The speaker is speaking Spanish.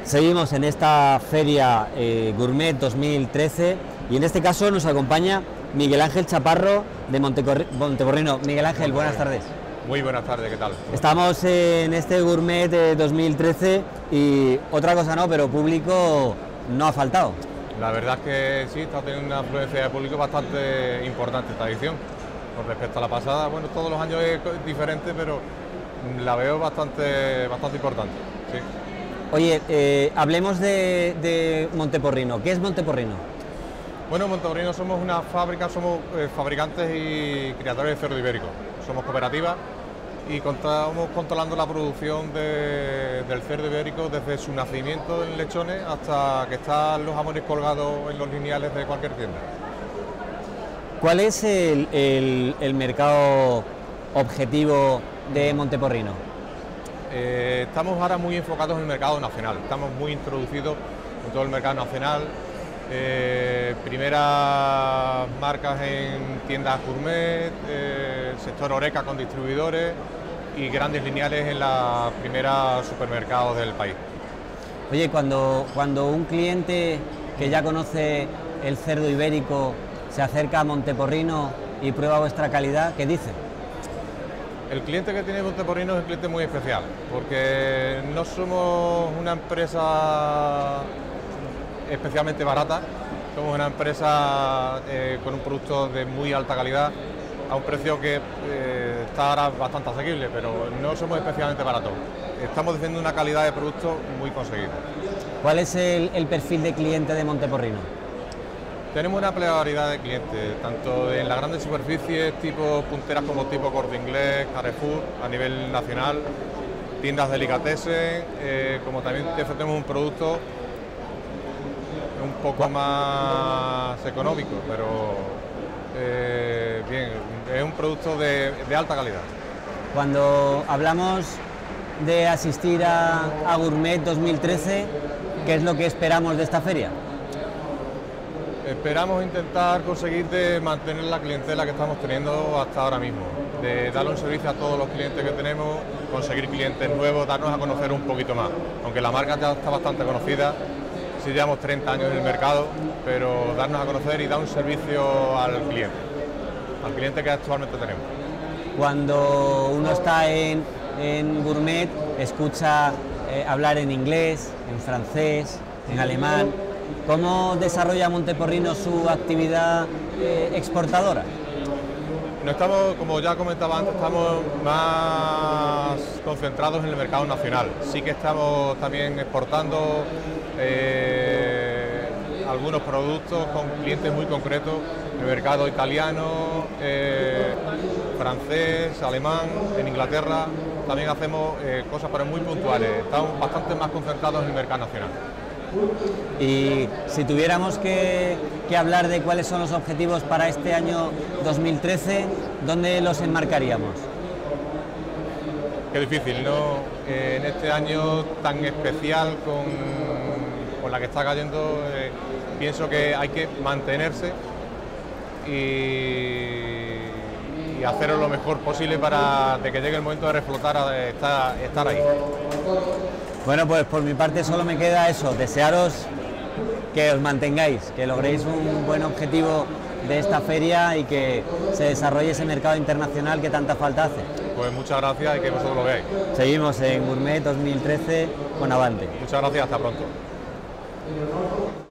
Seguimos en esta feria Gourmet 2013 y en este caso nos acompaña Miguel Ángel Chaparro de Monteporrino. Miguel Ángel, buenas tardes. Muy buenas tardes, ¿qué tal? Estamos en este Gourmet 2013 y otra cosa no, pero público no ha faltado. La verdad es que sí, está teniendo una afluencia de público bastante importante esta edición. Con respecto a la pasada, bueno, todos los años es diferente, pero la veo bastante importante, sí. Oye, hablemos de Monteporrino. ¿Qué es Monteporrino? Bueno, Monteporrino somos una fábrica, somos fabricantes y criadores de cerdo ibérico. Somos cooperativa y estamos controlando la producción del cerdo ibérico desde su nacimiento en lechones hasta que están los jamones colgados en los lineales de cualquier tienda. ¿Cuál es el mercado objetivo de Monteporrino? Estamos ahora muy enfocados en el mercado nacional, estamos muy introducidos en todo el mercado nacional, primeras marcas en tiendas gourmet, sector Oreca con distribuidores y grandes lineales en los primeros supermercados del país. Oye, cuando un cliente que ya conoce el cerdo ibérico se acerca a Monteporrino y prueba vuestra calidad, ¿qué dice? El cliente que tiene Monteporrino es un cliente muy especial, porque no somos una empresa especialmente barata, somos una empresa con un producto de muy alta calidad, a un precio que está ahora bastante asequible, pero no somos especialmente baratos. Estamos defendiendo una calidad de producto muy conseguida. ¿Cuál es el perfil de cliente de Monteporrino? Tenemos una amplia variedad de clientes, tanto en las grandes superficies, tipo punteras como tipo Corte Inglés, Carrefour, a nivel nacional, tiendas delicatessen, como también tenemos un producto un poco más económico, pero bien, es un producto de alta calidad. Cuando hablamos de asistir a Gourmet 2013, ¿qué es lo que esperamos de esta feria? Esperamos intentar conseguir mantener la clientela que estamos teniendo hasta ahora mismo, de darle un servicio a todos los clientes que tenemos, conseguir clientes nuevos, darnos a conocer un poquito más, aunque la marca ya está bastante conocida, sí llevamos 30 años en el mercado, pero darnos a conocer y dar un servicio al cliente que actualmente tenemos. Cuando uno está en Gourmet, escucha hablar en inglés, en francés, en alemán. ¿Cómo desarrolla Monteporrino su actividad exportadora? No estamos, como ya comentaba antes, estamos más concentrados en el mercado nacional. Sí que estamos también exportando algunos productos con clientes muy concretos, el mercado italiano, francés, alemán, en Inglaterra. También hacemos cosas pero muy puntuales, estamos bastante más concentrados en el mercado nacional. Y si tuviéramos que hablar de cuáles son los objetivos para este año 2013, ¿dónde los enmarcaríamos? Qué difícil, ¿no? En este año tan especial con la que está cayendo, pienso que hay que mantenerse y hacerlo lo mejor posible para que llegue el momento de reflotar, estar ahí. Bueno, pues por mi parte solo me queda eso, desearos que os mantengáis, que logréis un buen objetivo de esta feria y que se desarrolle ese mercado internacional que tanta falta hace. Pues muchas gracias y que vosotros lo veáis. Seguimos en Gourmet 2013 con Avante. Muchas gracias, hasta pronto.